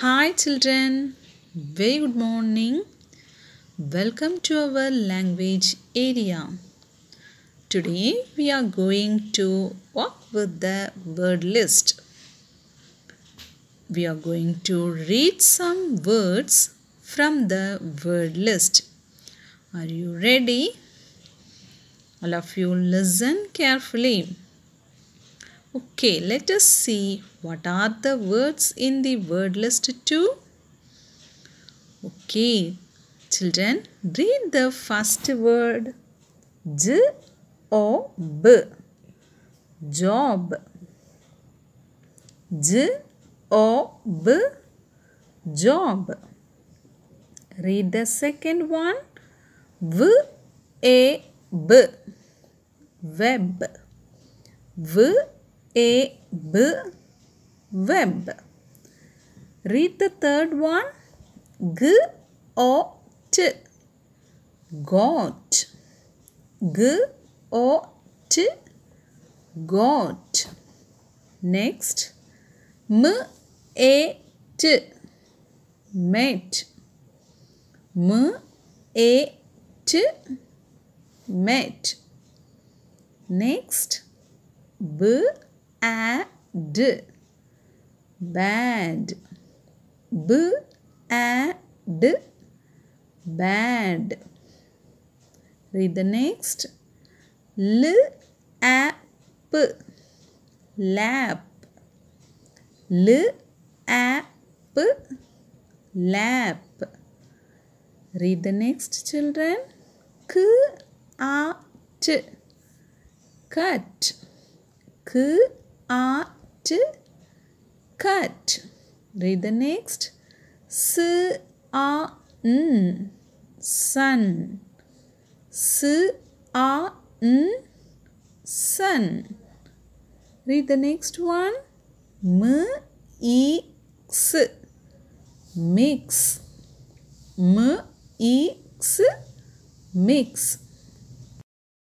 Hi children, very good morning. Welcome to our language area. Today we are going to walk with the word list. We are going to read some words from the word list. Are you ready? All of you listen carefully. Okay, let us see what are the words in the word list too. Okay, children, read the first word. Job. Job. Job. Job. Read the second one. Web. Web. Web. Web. Read the third one. Got. Got. Got. Got. Next. Met. Met. Met. Met. Next. Bad. Bad. Bad. Bad. Read the next. Lap. Lap. Lap. Lap. Read the next, children. Cut. Cut. Cut. Cut. Read the next. Sun. Sun. Sun. Read the next one. Mix. Mix. Mix. Mix.